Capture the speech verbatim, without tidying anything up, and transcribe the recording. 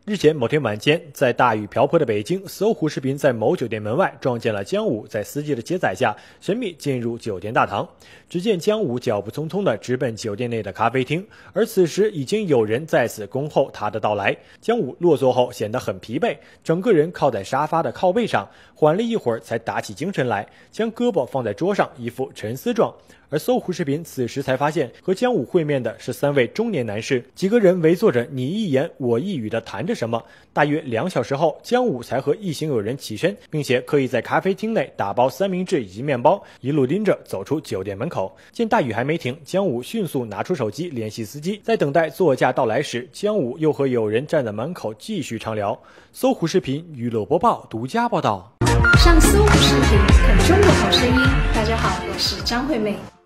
日前某天晚间，在大雨瓢泼的北京，搜狐视频在某酒店门外撞见了姜武，在司机的接载下神秘进入酒店大堂。只见姜武脚步匆匆地直奔酒店内的咖啡厅，而此时已经有人在此恭候他的到来。姜武落座后显得很疲惫，整个人靠在沙发的靠背上，缓了一会儿才打起精神来，将胳膊放在桌上，一副沉思状。而搜狐视频此时才发现，和姜武会面的是三位中年男士，几个人围坐着，你一言我一语的谈着什么。大约两小时后，姜武才和一行友人起身，并且刻意在咖啡厅内打包三明治以及面包，一路拎着走出酒店门口。见大雨还没停，姜武迅速拿出手机联系司机，在等待座驾到来时，姜武又和友人站在门口继续畅聊。搜狐视频娱乐播报独家报道。 上搜狐视频，看中国好声音。大家好，我是张惠妹。